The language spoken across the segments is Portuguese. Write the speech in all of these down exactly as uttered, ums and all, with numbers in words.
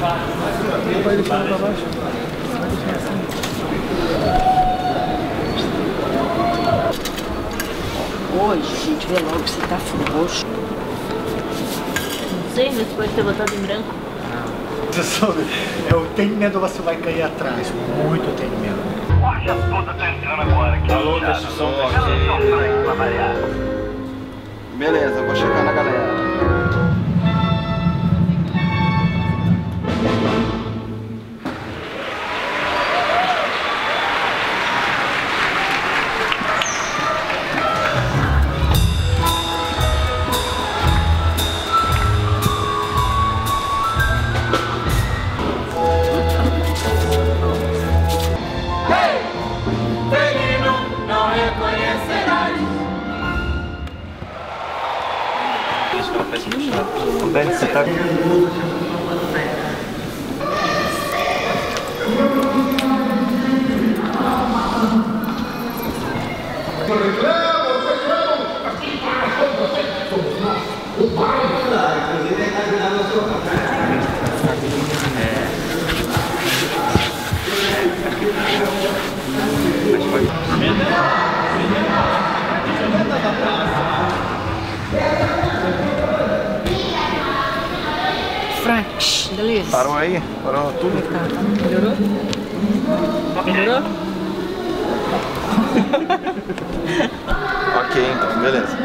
Vai deixando pra baixo. Vai deixando assim. Hoje, gente, vê logo se tá frouxo. Não sei, mas pode ter botado em branco. Eu tenho medo você vai cair atrás. Muito tenho medo. Loja toda tá entrando agora. Alô, deixa o som daqui. Beleza, vou chegar na galera. Você tá... Frank, beleza? Parou aí? Parou tudo? Tá, tá. Melhorou? Melhorou? Ok, então, beleza.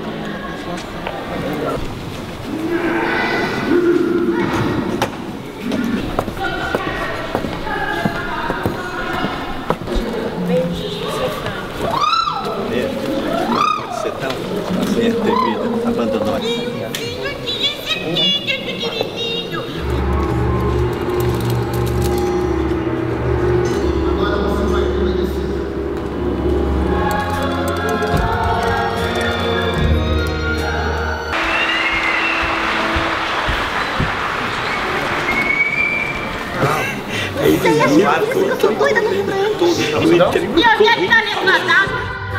Beijos do seu Frank. Pode ser tão assim, devido, abandonou. Eu tô doida no Frank. E eu quero estar levantado.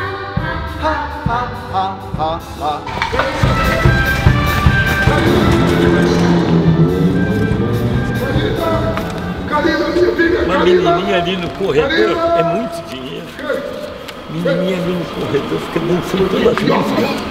Uma menininha ali no corredor é muito dinheiro. Menininha ali no corredor fica dançando toda as músicas.